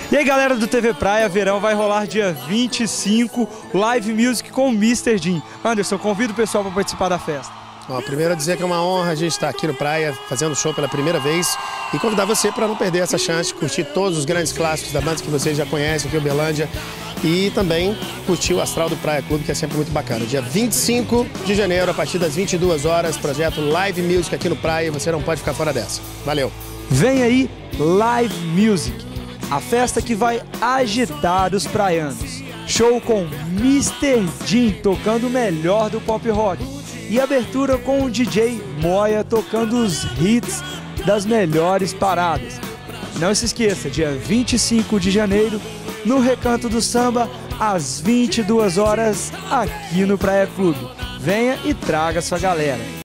E aí galera do TV Praia, verão vai rolar dia 25, live music com o Mr. Jim. Anderson, convido o pessoal para participar da festa. Primeiro dizer que é uma honra a gente estar aqui no Praia, fazendo show pela primeira vez e convidar você para não perder essa chance de curtir todos os grandes clássicos da banda que vocês já conhecem aqui em Uberlândia e também curtir o Astral do Praia Clube, que é sempre muito bacana. Dia 25 de janeiro, a partir das 22 horas, projeto Live Music aqui no Praia e você não pode ficar fora dessa. Valeu! Vem aí Live Music, a festa que vai agitar os praianos. Show com Mr. Jim tocando o melhor do pop rock. E abertura com o DJ Moia tocando os hits das melhores paradas. Não se esqueça, dia 25 de janeiro, no Recanto do Samba, às 22 horas, aqui no Praia Clube. Venha e traga sua galera.